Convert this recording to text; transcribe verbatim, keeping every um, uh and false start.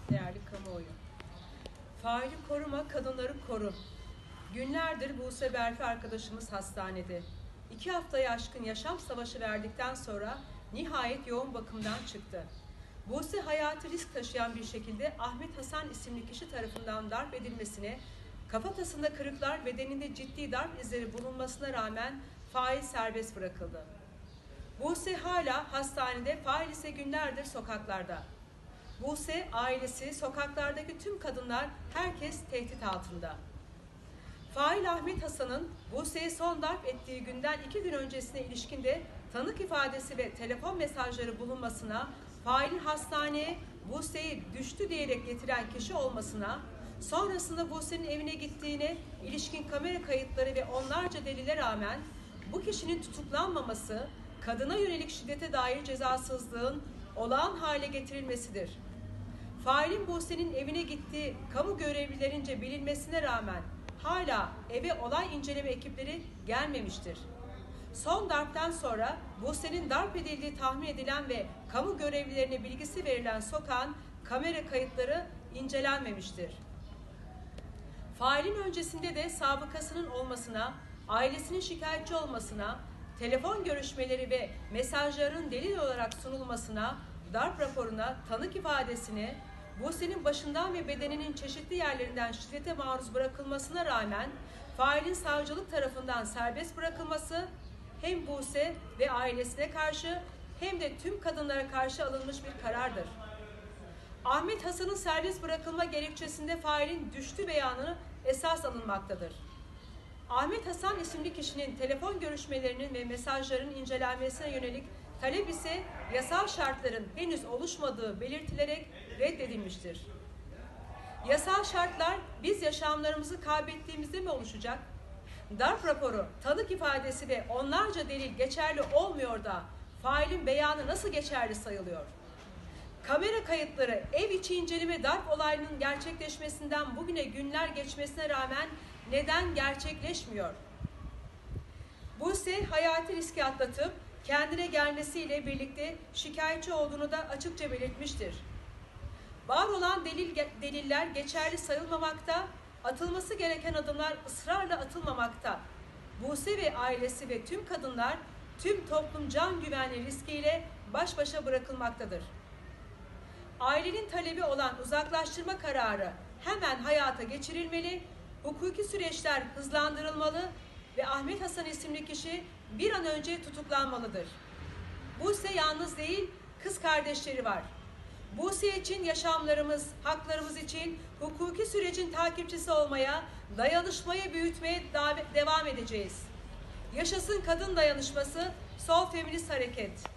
Değerli kamuoyu, faili koruma, kadınları koru. Günlerdir Buse Berfi arkadaşımız hastanede. İki haftayı aşkın yaşam savaşı verdikten sonra nihayet yoğun bakımdan çıktı. Buse hayatı risk taşıyan bir şekilde Ahmet Hasan isimli kişi tarafından darp edilmesine, kafatasında kırıklar, bedeninde ciddi darp izleri bulunmasına rağmen fail serbest bırakıldı. Buse hala hastanede, fail ise günlerdir sokaklarda. Buse, ailesi, sokaklardaki tüm kadınlar, herkes tehdit altında. Fail Ahmet Hasan'ın Buse'ye son darp ettiği günden iki gün öncesine ilişkinde tanık ifadesi ve telefon mesajları bulunmasına, failin hastaneye Buse'yi düştü diyerek getiren kişi olmasına, sonrasında Buse'nin evine gittiğine ilişkin kamera kayıtları ve onlarca delile rağmen bu kişinin tutuklanmaması, kadına yönelik şiddete dair cezasızlığın olağan hale getirilmesidir. Failin Buse'nin evine gittiği kamu görevlilerince bilinmesine rağmen hala eve olay inceleme ekipleri gelmemiştir. Son darptan sonra Buse'nin darp edildiği tahmin edilen ve kamu görevlilerine bilgisi verilen sokağın kamera kayıtları incelenmemiştir. Failin öncesinde de sabıkasının olmasına, ailesinin şikayetçi olmasına, telefon görüşmeleri ve mesajların delil olarak sunulmasına, darp raporuna, tanık ifadesine, Buse'nin başından ve bedeninin çeşitli yerlerinden şiddete maruz bırakılmasına rağmen failin savcılık tarafından serbest bırakılması hem Buse ve ailesine karşı hem de tüm kadınlara karşı alınmış bir karardır. Ahmet Hasan'ın serbest bırakılma gerekçesinde failin düştü beyanı esas alınmaktadır. Ahmet Hasan isimli kişinin telefon görüşmelerinin ve mesajlarının incelenmesine yönelik talep ise yasal şartların henüz oluşmadığı belirtilerek reddedilmiştir. Yasal şartlar biz yaşamlarımızı kaybettiğimizde mi oluşacak? Darp raporu, tanık ifadesi ve onlarca delil geçerli olmuyor da failin beyanı nasıl geçerli sayılıyor? Kamera kayıtları ev içi inceleme darp olayının gerçekleşmesinden bugüne günler geçmesine rağmen neden gerçekleşmiyor? Buse hayati riski atlatıp kendine gelmesiyle birlikte şikayetçi olduğunu da açıkça belirtmiştir. Var olan delil, deliller geçerli sayılmamakta, atılması gereken adımlar ısrarla atılmamakta. Buse ve ailesi ve tüm kadınlar tüm toplum can güvenliği riskiyle baş başa bırakılmaktadır. Ailenin talebi olan uzaklaştırma kararı hemen hayata geçirilmeli, hukuki süreçler hızlandırılmalı ve Ahmet Hasan isimli kişi bir an önce tutuklanmalıdır. Buse yalnız değil, kız kardeşleri var. Buse için yaşamlarımız, haklarımız için hukuki sürecin takipçisi olmaya, dayanışmayı büyütmeye devam edeceğiz. Yaşasın kadın dayanışması, Sol Feminist Hareket.